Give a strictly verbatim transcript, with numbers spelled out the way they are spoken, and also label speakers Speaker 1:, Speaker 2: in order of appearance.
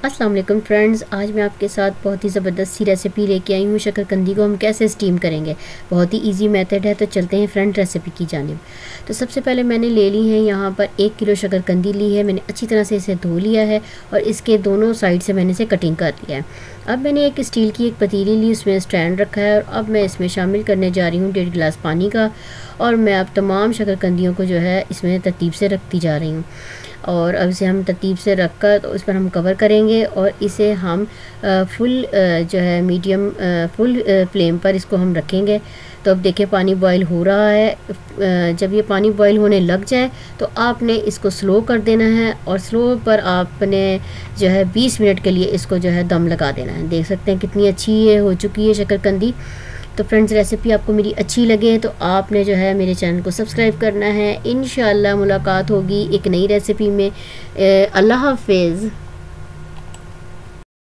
Speaker 1: अस्सलाम वालेकुम फ्रेंड्स, आज मैं आपके साथ बहुत ही ज़बरदस्त सी रेसिपी लेके आई हूँ। शकरकंदी को हम कैसे स्टीम करेंगे, बहुत ही इजी मेथड है। तो चलते हैं फ्रेंड रेसिपी की जानिब। तो सबसे पहले मैंने ले ली है यहाँ पर एक किलो शकरकंदी ली है। मैंने अच्छी तरह से इसे धो लिया है और इसके दोनों साइड से मैंने इसे कटिंग कर लिया है। अब मैंने एक स्टील की एक पतीली ली, उसमें स्टैंड रखा है और अब मैं इसमें शामिल करने जा रही हूँ डेढ़ गिलास पानी का। और मैं अब तमाम शकरकंदियों को जो है इसमें तरतीब से रखती जा रही हूँ। और अब इसे हम तरतीब से रख कर तो उस पर हम कवर करेंगे और इसे हम फुल जो है मीडियम फुल फ्लेम पर इसको हम रखेंगे। तो अब देखिए पानी बॉईल हो रहा है। जब ये पानी बॉईल होने लग जाए तो आपने इसको स्लो कर देना है और स्लो पर आपने जो है बीस मिनट के लिए इसको जो है दम लगा देना है। देख सकते हैं कितनी अच्छी ये हो चुकी है शकरकंदी। तो फ्रेंड्स, रेसिपी आपको मेरी अच्छी लगे तो आपने जो है मेरे चैनल को सब्सक्राइब करना है। इंशाअल्लाह मुलाकात होगी एक नई रेसिपी में। अल्लाह हाफ़िज़।